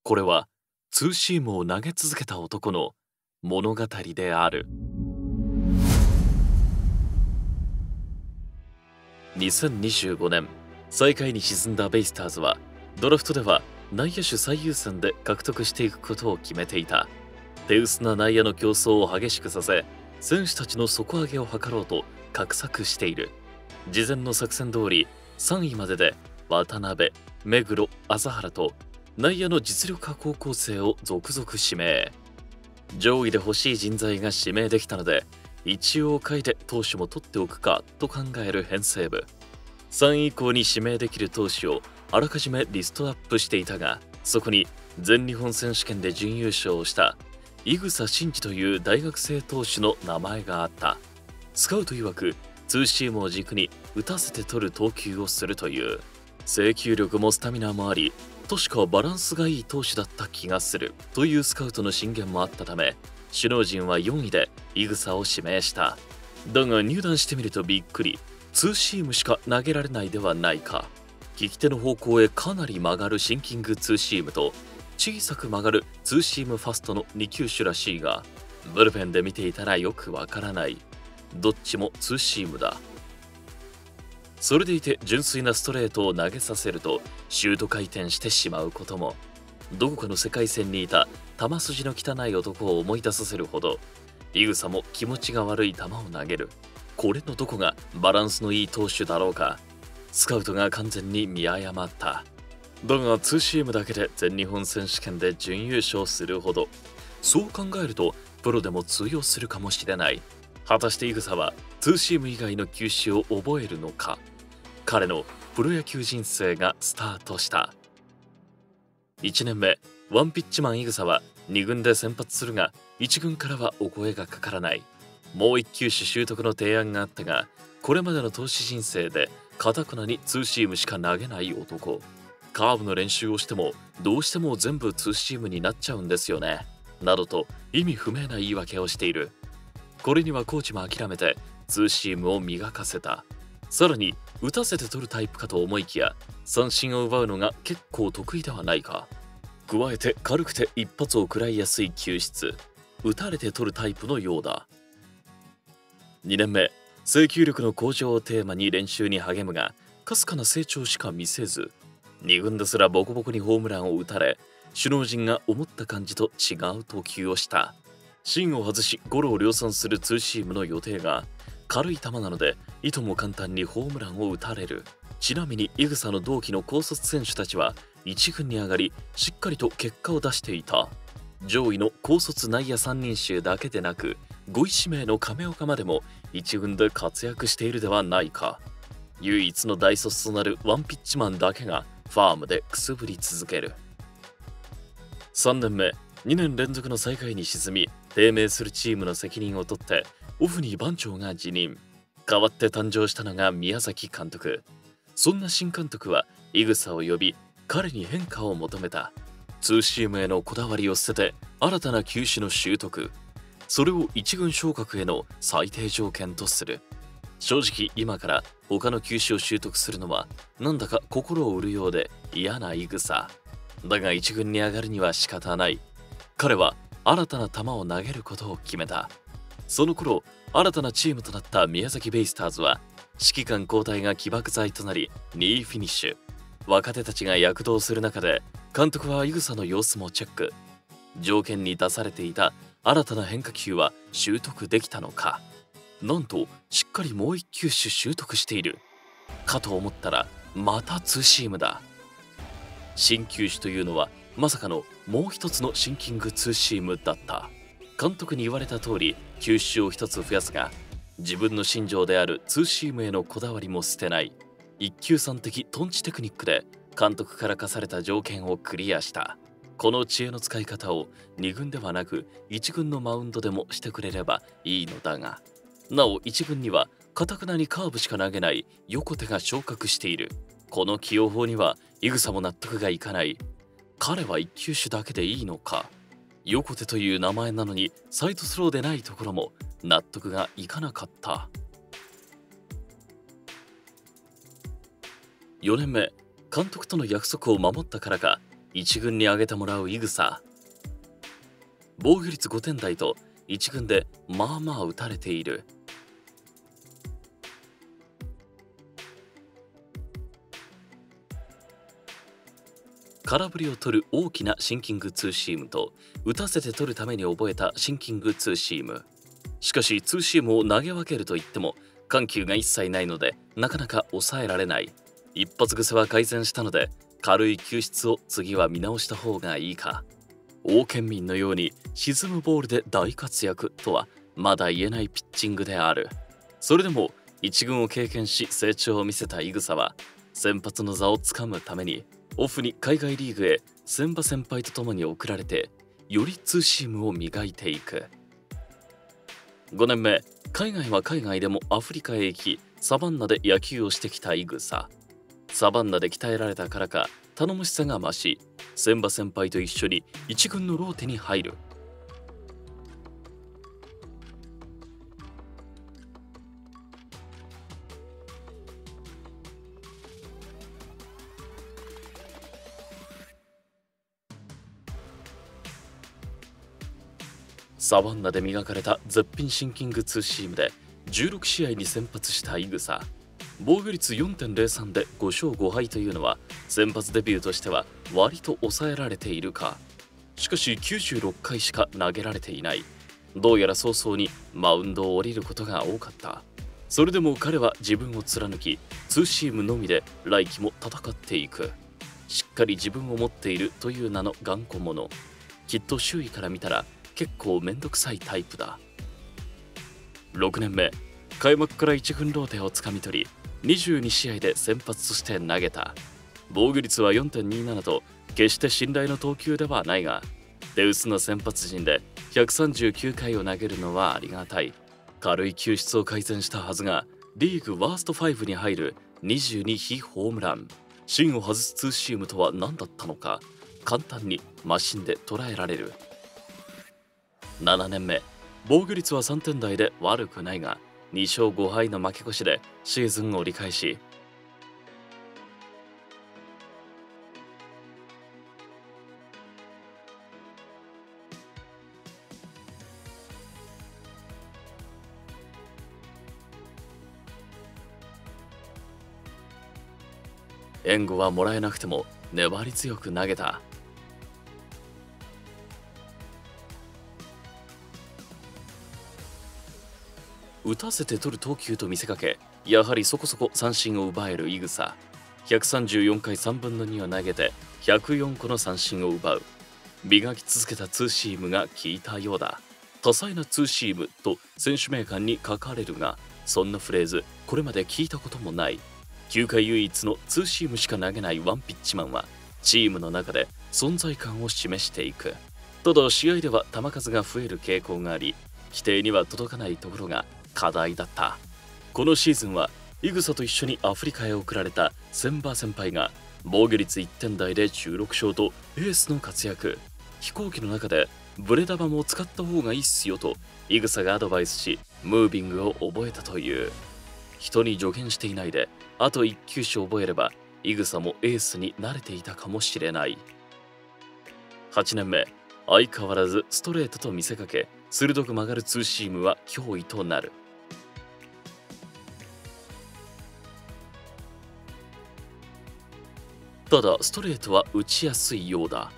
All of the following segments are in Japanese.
これはツーシームを投げ続けた男の物語である。2025年、最下位に沈んだベイスターズはドラフトでは内野手最優先で獲得していくことを決めていた。手薄な内野の競争を激しくさせ、選手たちの底上げを図ろうと画策している。事前の作戦通り3位までで渡辺、目黒、麻原と内野の実力派高校生を続々指名。上位で欲しい人材が指名できたので、一応下位で投手も取っておくかと考える編成部。3位以降に指名できる投手をあらかじめリストアップしていたが、そこに全日本選手権で準優勝をした井草真嗣という大学生投手の名前があった。スカウト曰くツーシームを軸に打たせて取る投球をするという。制球力もスタミナもあり、確かバランスがいい投手だった気がするというスカウトの進言もあったため、首脳陣は4位で井草を指名した。だが入団してみるとびっくり、ツーシームしか投げられないではないか。利き手の方向へかなり曲がるシンキングツーシームと小さく曲がるツーシームファストの2球種らしいが、ブルペンで見ていたらよくわからない。どっちもツーシームだ。それでいて純粋なストレートを投げさせるとシュート回転してしまうことも。どこかの世界線にいた球筋の汚い男を思い出させるほど、井草も気持ちが悪い球を投げる。これのどこがバランスのいい投手だろうか。スカウトが完全に見誤った。だがツーシームだけで全日本選手権で準優勝するほど、そう考えるとプロでも通用するかもしれない。果たして井草はツーシーム以外の球種を覚えるのか。彼のプロ野球人生がスタートした。1年目、ワンピッチマン井草は2軍で先発するが、1軍からはお声がかからない。もう1球種習得の提案があったが、これまでの投手人生で堅くなにツーシームしか投げない男。カーブの練習をしてもどうしても全部ツーシームになっちゃうんですよね、などと意味不明な言い訳をしている。これにはコーチも諦めてツーシームを磨かせた。さらに打たせて取るタイプかと思いきや、三振を奪うのが結構得意ではないか。加えて軽くて一発を食らいやすい球質、打たれて取るタイプのようだ。2年目、制球力の向上をテーマに練習に励むが、かすかな成長しか見せず、2軍ですらボコボコにホームランを打たれ、首脳陣が思った感じと違う投球をした。芯を外しゴロを量産するツーシームの予定が、軽い球なのでいとも簡単にホームランを打たれる。ちなみに井草の同期の高卒選手たちは1軍に上がり、しっかりと結果を出していた。上位の高卒内野3人衆だけでなく、5位指名の亀岡までも1軍で活躍しているではないか。唯一の大卒となるワンピッチマンだけがファームでくすぶり続ける。3年目、2年連続の最下位に沈み低迷するチームの責任を取ってオフに番長が辞任。代わって誕生したのが宮崎監督。そんな新監督は井草を呼び、彼に変化を求めた。ツーシームへのこだわりを捨てて新たな球種の習得、それを1軍昇格への最低条件とする。正直今から他の球種を習得するのはなんだか心を売るようで嫌な井草だが、1軍に上がるには仕方ない。彼は新たな球を投げることを決めた。その頃、新たなチームとなった宮崎ベイスターズは指揮官交代が起爆剤となり2位フィニッシュ。若手たちが躍動する中で監督は井草の様子もチェック。条件に出されていた新たな変化球は習得できたのか。なんとしっかりもう1球種習得しているかと思ったら、またツーシームだ。新球種というのはまさかのもう一つのシンキングツーシームだった。監督に言われた通り球種を一つ増やすが、自分の信条であるツーシームへのこだわりも捨てない。一級さん的トンチテクニックで監督から課された条件をクリアした。この知恵の使い方を2軍ではなく1軍のマウンドでもしてくれればいいのだが、なお1軍には堅くなにカーブしか投げない横手が昇格している。この起用法には井草も納得がいかない。彼は1球種だけでいいのか。横手という名前なのにサイドスローでないところも納得がいかなかった。4年目、監督との約束を守ったからか 1軍に上げてもらうイグサ。防御率5点台と1軍でまあまあ打たれている。空振りを取る大きなシンキングツーシームと打たせて取るために覚えたシンキングツーシーム。しかしツーシームを投げ分けるといっても緩急が一切ないのでなかなか抑えられない。一発癖は改善したので軽い球質を次は見直した方がいいか。王建民のように沈むボールで大活躍とはまだ言えないピッチングである。それでも一軍を経験し成長を見せたイグサは先発の座をつかむためにオフに海外リーグへ千葉先輩と共に送られてよりツーシームを磨いていく。5年目、海外は海外でもアフリカへ行きサバンナで野球をしてきたイグサ。サバンナで鍛えられたからか頼もしさが増し、千葉先輩と一緒に一軍のローテに入る。サバンナで磨かれた絶品シンキングツーシームで16試合に先発したイグサ。防御率 4.03 で5勝5敗というのは先発デビューとしては割と抑えられているか。しかし96回しか投げられていない。どうやら早々にマウンドを降りることが多かった。それでも彼は自分を貫きツーシームのみで来季も戦っていく。しっかり自分を持っているという名の頑固者。きっと周囲から見たら結構めんどくさいタイプだ。6年目、開幕から1軍ローテをつかみ取り22試合で先発として投げた。防御率は 4.27 と決して信頼の投球ではないが手薄な先発陣で139回を投げるのはありがたい。軽い球質を改善したはずがリーグワースト5に入る22被ホームラン。芯を外すツーシームとは何だったのか簡単にマシンで捉えられる。7年目、防御率は3点台で悪くないが2勝5敗の負け越しでシーズン折り返し。援護はもらえなくても粘り強く投げた。打たせて取る投球と見せかけやはりそこそこ三振を奪えるイグサ。134回3分の2を投げて104個の三振を奪う。磨き続けたツーシームが効いたようだ。多彩なツーシームと選手名鑑に書かれるがそんなフレーズこれまで聞いたこともない。球界唯一のツーシームしか投げないワンピッチマンはチームの中で存在感を示していく。ただ試合では球数が増える傾向があり規定には届かないところが課題だった。このシーズンはイグサと一緒にアフリカへ送られた千葉先輩が防御率1点台で16勝とエースの活躍。飛行機の中でブレ玉も使った方がいいっすよとイグサがアドバイスしムービングを覚えたという。人に助言していないであと1球種覚えればイグサもエースに慣れていたかもしれない。8年目、相変わらずストレートと見せかけ鋭く曲がるツーシームは脅威となる。ただストレートは打ちやすいようだ。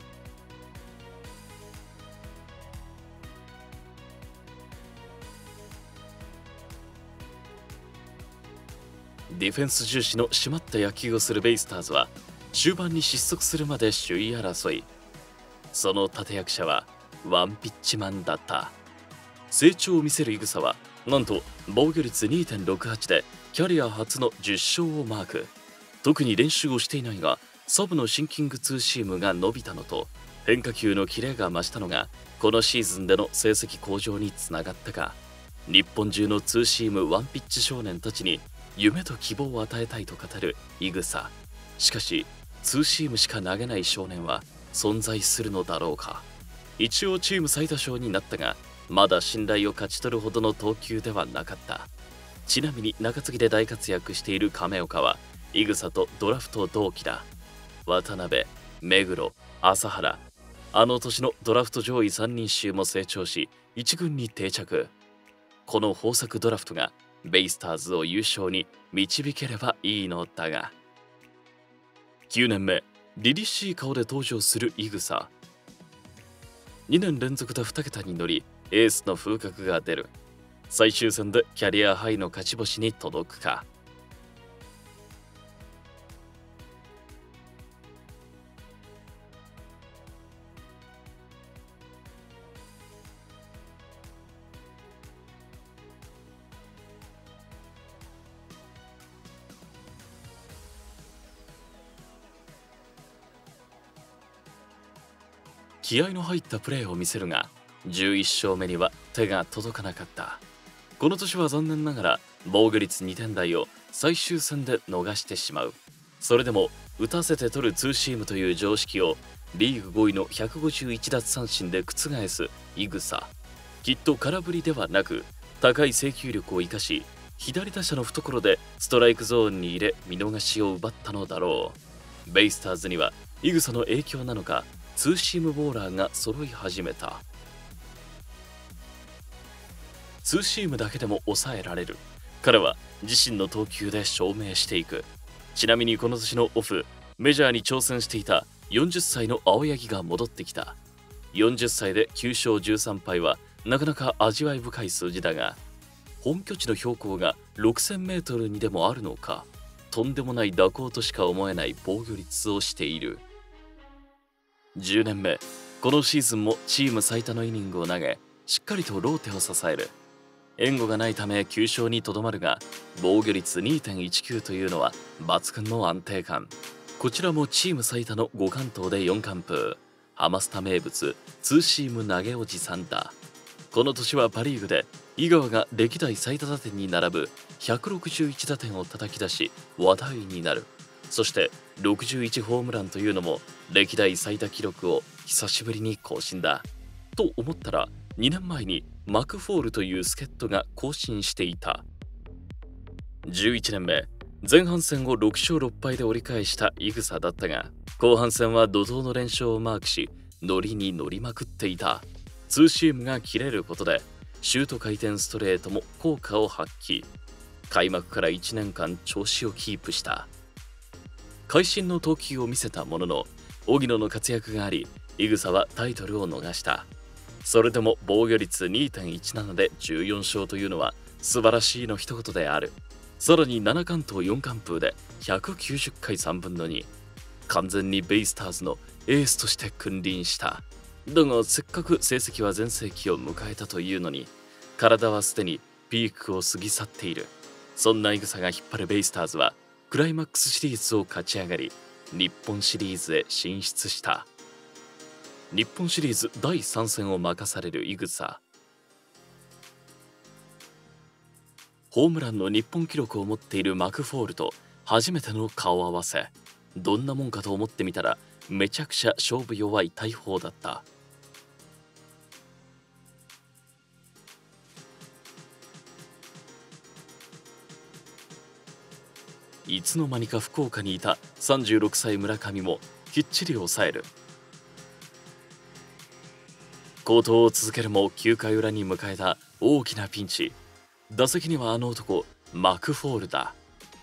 ディフェンス重視の締まった野球をするベイスターズは終盤に失速するまで首位争い。その立役者はワンピッチマンだった。成長を見せるイグサはなんと防御率 2.68 でキャリア初の10勝をマーク。特に練習をしていないがサブのシンキングツーシームが伸びたのと変化球のキレが増したのがこのシーズンでの成績向上につながったか。日本中のツーシームワンピッチ少年たちに夢と希望を与えたいと語るイグサ。しかしツーシームしか投げない少年は存在するのだろうか。一応チーム最多勝になったがまだ信頼を勝ち取るほどの投球ではなかった。ちなみに中継ぎで大活躍している亀岡はイグサとドラフト同期だ。渡辺、 目黒、朝原、あの年のドラフト上位3人衆も成長し1軍に定着。この豊作ドラフトがベイスターズを優勝に導ければいいのだが、9年目、凛々しい顔で登場するイグサ。2年連続で2桁に乗りエースの風格が出る。最終戦でキャリアハイの勝ち星に届くか。気合の入ったプレーを見せるが11勝目には手が届かなかった。この年は残念ながら防御率2点台を最終戦で逃してしまう。それでも打たせて取るツーシームという常識をリーグ5位の151奪三振で覆すイグサ。きっと空振りではなく高い制球力を生かし左打者の懐でストライクゾーンに入れ見逃しを奪ったのだろう。ベイスターズにはイグサの影響なのかツーシームボーラーが揃い始めた。ツーシームだけでも抑えられる。彼は自身の投球で証明していく。ちなみにこの年のオフ、メジャーに挑戦していた40歳の青柳が戻ってきた。40歳で9勝13敗はなかなか味わい深い数字だが、本拠地の標高が6000メートルにでもあるのか、とんでもない蛇行としか思えない防御率をしている。10年目、このシーズンもチーム最多のイニングを投げ、しっかりとローテを支える。援護がないため9勝にとどまるが、防御率 2.19 というのは抜群の安定感。こちらもチーム最多の5完投で4完封。ハマスタ名物ツーシーム投げおじさんだ。この年はパ・リーグで井川が歴代最多打点に並ぶ161打点を叩き出し話題になる。そして61ホームランというのも歴代最多記録を久しぶりに更新だ。と思ったら2年前にマクフォールという助っ人が更新していた。11年目、前半戦を6勝6敗で折り返したイグサだったが、後半戦は怒涛の連勝をマークしノリに乗りまくっていた。ツーシームが切れることでシュート回転ストレートも効果を発揮。開幕から1年間調子をキープした。会心の投球を見せたものの荻野の活躍がありイグサはタイトルを逃した。それでも防御率 2.17 で14勝というのは素晴らしいの一言である。さらに7完投4完封で190回3分の2。完全にベイスターズのエースとして君臨した。だがせっかく成績は全盛期を迎えたというのに、体はすでにピークを過ぎ去っている。そんなイグサが引っ張るベイスターズはクライマックスシリーズを勝ち上がり日本シリーズへ進出した。日本シリーズ第3戦を任されるイグサ。ホームランの日本記録を持っているマクフォールと初めての顔合わせ。どんなもんかと思ってみたらめちゃくちゃ勝負弱い大砲だった。いつの間にか福岡にいた36歳村上もきっちり抑える。好投を続けるも9回裏に迎えた大きなピンチ。打席にはあの男マクフォールだ。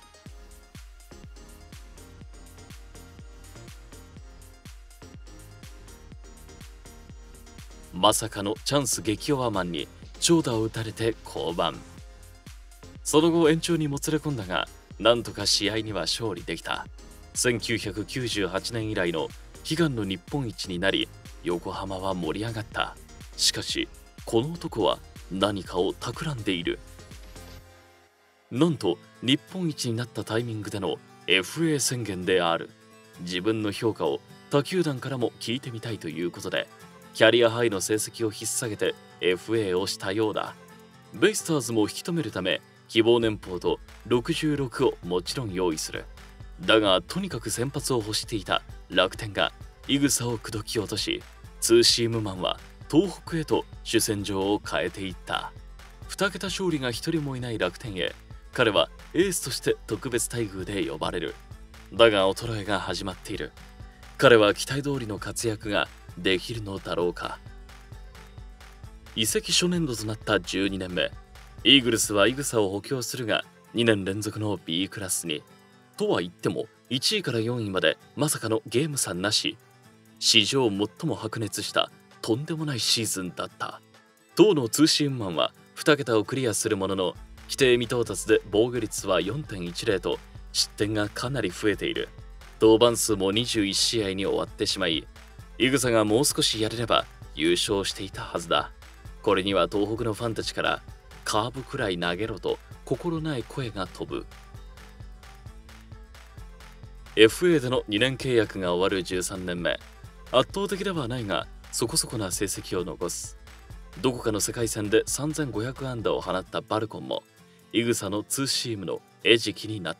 まさかのチャンス激弱マンに長打を打たれて降板。その後延長にもつれ込んだがなんとか試合には勝利できた。1998年以来の悲願の日本一になり横浜は盛り上がった。しかしこの男は何かを企んでいる。なんと日本一になったタイミングでの FA 宣言である。自分の評価を他球団からも聞いてみたいということでキャリアハイの成績を引っ提げて FA をしたようだ。ベイスターズも引き止めるため希望年俸と66をもちろん用意する。だがとにかく先発を欲していた楽天がイグサを口説き落とし、ツーシームマンは東北へと主戦場を変えていった。2桁勝利が1人もいない楽天へ彼はエースとして特別待遇で呼ばれる。だが衰えが始まっている。 彼は期待通りの活躍ができるのだろうか。移籍初年度となった12年目、イーグルスはイグサを補強するが2年連続の B クラスに。とは言っても1位から4位までまさかのゲーム差なし。史上最も白熱したとんでもないシーズンだった。当のツーシームマンは2桁をクリアするものの、規定未到達で防御率は 4.10 と失点がかなり増えている。登板数も21試合に終わってしまい、イグサがもう少しやれれば優勝していたはずだ。これには東北のファンたちからカーブくらい投げろと心ない声が飛ぶ。 FA での2年契約が終わる13年目、圧倒的ではないがそこそこな成績を残す。どこかの世界戦で3500安打を放ったバルコンもイグサのツーシームの餌食になった。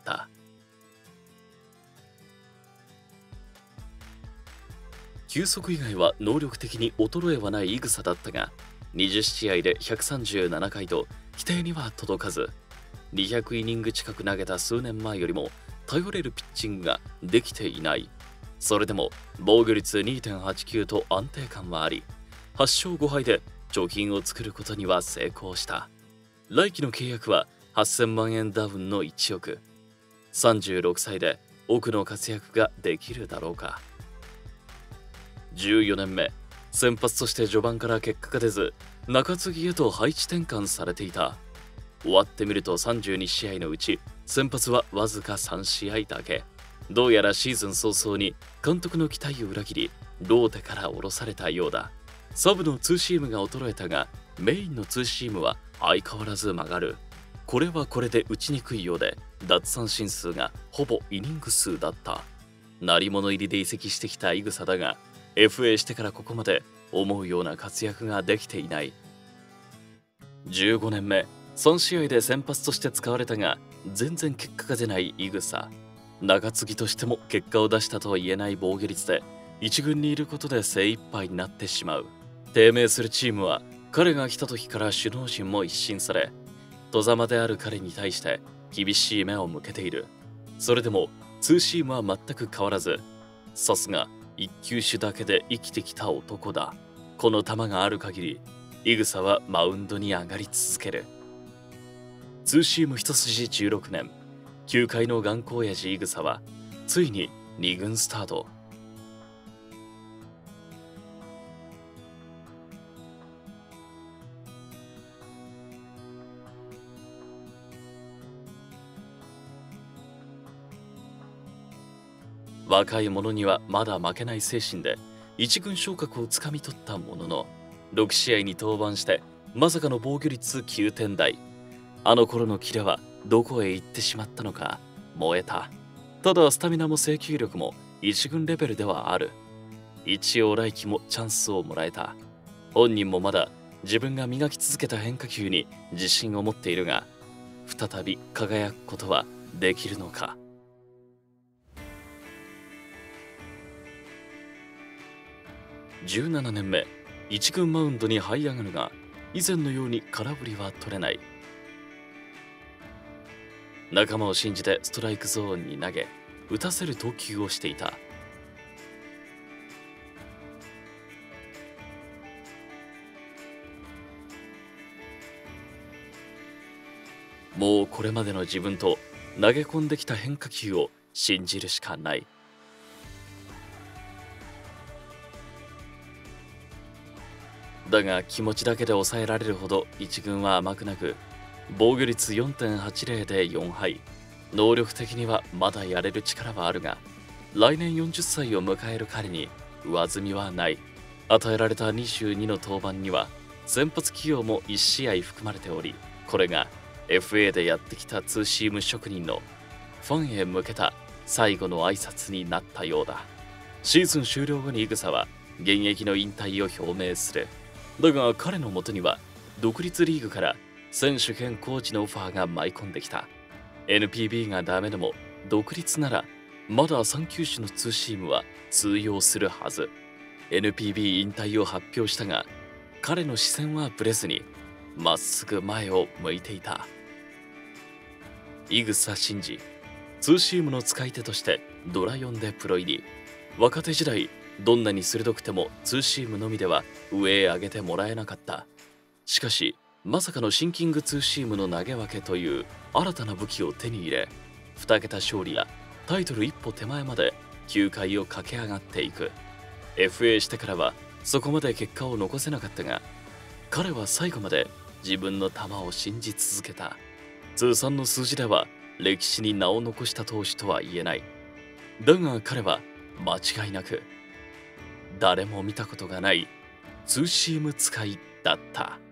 球速以外は能力的に衰えはないイグサだったが、20試合で137回と規定には届かず、200イニング近く投げた数年前よりも頼れるピッチングができていない。それでも防御率 2.89 と安定感はあり、8勝5敗で貯金を作ることには成功した。来季の契約は8000万円ダウンの1億。36歳で奥の活躍ができるだろうか。14年目、先発として序盤から結果が出ず、中継ぎへと配置転換されていた。終わってみると32試合のうち先発はわずか3試合だけ。どうやらシーズン早々に監督の期待を裏切り、ローテから降ろされたようだ。サブのツーシームが衰えたが、メインのツーシームは相変わらず曲がる。これはこれで打ちにくいようで、奪三振数がほぼイニング数だった。鳴り物入りで移籍してきたイグサだが、FA してからここまで思うような活躍ができていない。15年目、3試合で先発として使われたが全然結果が出ないイグサ。中継ぎとしても結果を出したとは言えない防御率で一軍にいることで精一杯になってしまう。低迷するチームは彼が来た時から首脳陣も一新され、外様である彼に対して厳しい目を向けている。それでもツーシームは全く変わらず、さすが一球種だけで生きてきた男だ。この球がある限りイグサはマウンドに上がり続ける。ツーシーム一筋16年、球界の頑固親父イグサはついに2軍スタート。若い者にはまだ負けない精神で一軍昇格をつかみ取ったものの、6試合に登板してまさかの防御率9点台。あの頃のキレはどこへ行ってしまったのか燃えた。ただスタミナも制球力も一軍レベルではある。一応来季もチャンスをもらえた。本人もまだ自分が磨き続けた変化球に自信を持っているが、再び輝くことはできるのか。17年目、一軍マウンドに這い上がるが以前のように空振りは取れない。仲間を信じてストライクゾーンに投げ、打たせる投球をしていた。もうこれまでの自分と投げ込んできた変化球を信じるしかない。だが気持ちだけで抑えられるほど一軍は甘くなく、防御率 4.80 で4敗。能力的にはまだやれる力はあるが、来年40歳を迎える彼に上積みはない。与えられた22の登板には先発起用も1試合含まれており、これが FA でやってきたツーシーム職人のファンへ向けた最後の挨拶になったようだ。シーズン終了後にイグサは現役の引退を表明する。だが彼のもとには独立リーグから選手兼コーチのオファーが舞い込んできた。 NPB がダメでも独立ならまだ3球種のツーシームは通用するはず。 NPB 引退を発表したが、彼の視線はぶれずにまっすぐ前を向いていた。井草真司、ツーシームの使い手としてドラ4でプロ入り。 若手時代、どんなに鋭くてもツーシームのみでは上へ上げてもらえなかった。しかし、まさかのシンキングツーシームの投げ分けという新たな武器を手に入れ、2桁勝利やタイトル一歩手前まで球界を駆け上がっていく。FA してからはそこまで結果を残せなかったが、彼は最後まで自分の球を信じ続けた。通算の数字では歴史に名を残した投手とは言えない。だが彼は間違いなく誰も見たことがないツーシーム使いだった。